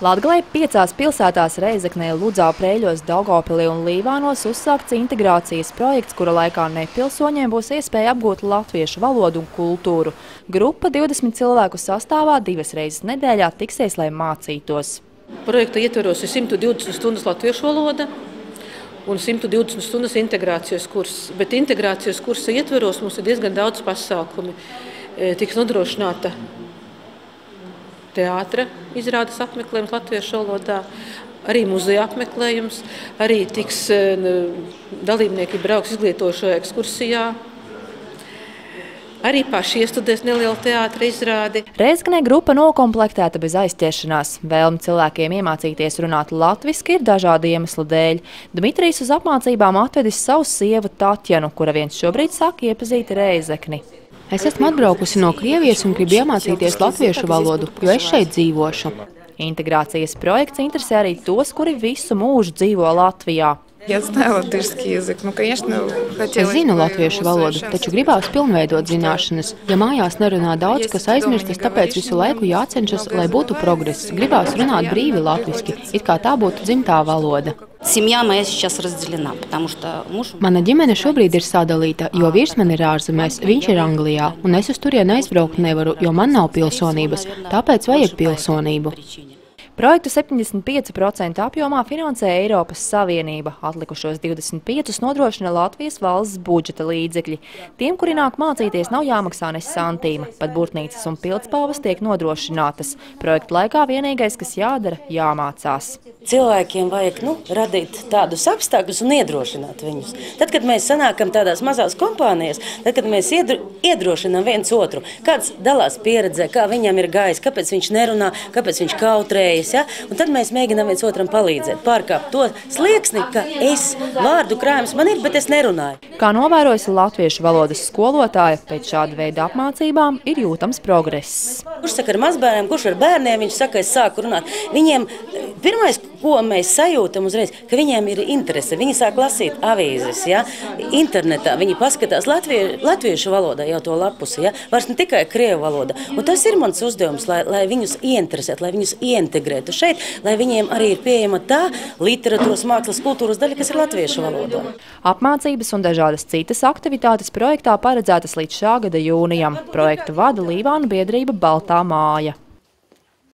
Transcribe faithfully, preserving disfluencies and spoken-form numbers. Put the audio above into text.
Latgalē piecās pilsētās Reizeknē, Ludzā, Preiļos, Daugavpilī un Līvānos uzsākts integrācijas projekts, kura laikā nepilsoņiem būs iespēja apgūt latviešu valodu un kultūru. Grupa divdesmit cilvēku sastāvā divas reizes nedēļā tiksies, lai mācītos. Projekta ietveros ir simt divdesmit stundas latviešu valoda un simt divdesmit stundas integrācijas kurs. Bet integrācijas kursa ietveros mums ir diezgan daudz pasākumi. Tiks nodrošināta teātra izrādes apmeklējums latviešu valodā, arī muzeja apmeklējums, arī tiks dalībnieki brauks izglītošajā ekskursijā. Arī paši iestudēs nelielu teātra izrādi. Reizeknē grupa nokomplektēta bez aizķeršanās. Vēlme cilvēkiem iemācīties runāt latviski ir dažādu iemeslu dēļ. Dmitrijs uz apmācībām atvedis savu sievu Tatjanu, kura viens šobrīd sāk iepazīt Reizekni. Es esmu atbraukusi no Krievijas un gribu iemācīties latviešu valodu, jo es šeit dzīvošu. Integrācijas projekts interesē arī tos, kuri visu mūžu dzīvo Latvijā. Es zinu latviešu valodu, taču gribās pilnveidot zināšanas. Ja mājās nerunā daudz, kas aizmirstas, tāpēc visu laiku jācenšas, lai būtu progress. Gribās runāt brīvi latviski, it kā tā būtu dzimtā valoda. Mana ģimene šobrīd ir sadalīta, jo vīrs man ir ārzemēs, viņš ir Anglijā, un es uz turieni aizbraukt nevaru, jo man nav pilsonības, tāpēc vajag pilsonību. Projektu septiņdesmit pieci procenti apjomā finansē Eiropas Savienība, atlikušos divdesmit pieci procenti nodrošina Latvijas valsts budžeta līdzekļi. Tiem, kuri nāk mācīties, nav jāmaksā ne santīma, pat burtnīcas un pildspalvas tiek nodrošinātas. Projekta laikā vienīgais, kas jādara, jāmācās. Cilvēkiem vajag nu, radīt tādus apstākļus un iedrošināt viņus. Tad, kad mēs sanākam tādās mazās kompānijās, tad, kad mēs iedrošinām viens otru, kāds dalās pieredzē, kā viņam ir gājis, kāpēc viņš nerunā, kāpēc viņš kautrējas, ja? Un tad mēs mēģinām viens otram palīdzēt, pārkāpt to slieksni, ka es vārdu krājums man ir, bet es nerunāju. Kā novērojusi latviešu valodas skolotāja, pēc šāda veida apmācībām ir jūtams progress. Kurš saka ar mazbērniem, kurš ar bērniem, viņš saka, es sāku runāt. Viņiem pirmais, ko mēs sajūtam uzreiz, ka viņiem ir interese. Viņi sāk lasīt avīzes, ja? Internetā. Viņi paskatās latvie, latviešu valodā jau to lapusi, ja? Vairs ne tikai krievu valoda. Un tas ir mans uzdevums, lai, lai viņus ieinteresētu, lai viņus ieintegrētu šeit, lai viņiem arī ir pieejama tā literatūras, mākslas, kultūras daļa, kas ir latviešu valodā. Apmācības un dažādas citas aktivitātes projektā paredzētas līdz šā gada jūnijam. Projektu vada Līvānu biedrība Baltā māja.